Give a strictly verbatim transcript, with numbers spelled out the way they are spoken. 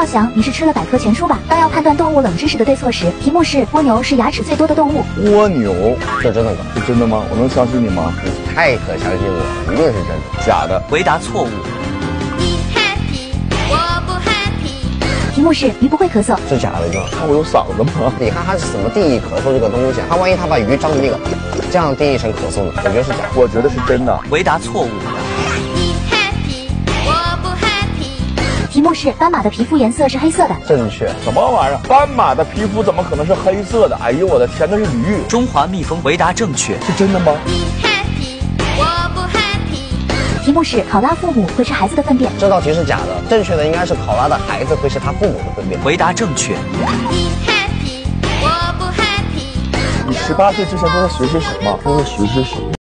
浩翔，你是吃了百科全书吧？当要判断动物冷知识的对错时，题目是蜗牛是牙齿最多的动物。 蜗牛， 这真的吗？ 是真的吗？我能相信你吗？ 你太可相信我了，一定是真的。 假的。 回答错误。 你 happy， 我不 happy。 题目是鱼不会咳嗽。 是假的吗？ 看我有嗓子吗？ 你看他是怎么定义咳嗽这个东西啊？他万一他把鱼张的那个这样定义成咳嗽呢？我觉得是假的。 我觉得是真的。 回答错误。 你 happy， 我不 happy。 题目是斑马的皮肤颜色是黑色的。 正确。 什么玩意儿？斑马的皮肤怎么可能是黑色的？哎呦我的天，那是驴。 中华蜜蜂回答正确。 是真的吗？ 你 happy， 我不 happy。 题目是考拉父母会吃孩子的粪便。 这道题是假的，正确的应该是考拉的孩子会是他父母的粪便。 回答正确。 你 happy， 我不 happy。 你十八岁之前都在学些什么？都在学些什么？